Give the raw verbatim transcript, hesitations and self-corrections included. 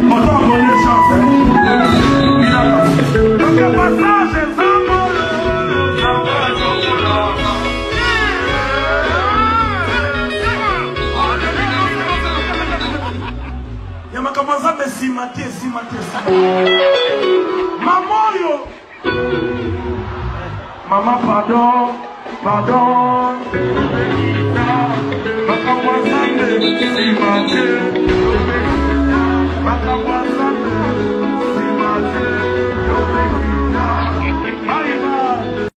Autant voler chance. Donc le passage est Zambolo. Yamakamanza me simate, simate, simate. Maman yo. Maman pardon, pardon. Yamakamanza me simate. Yamakamanza me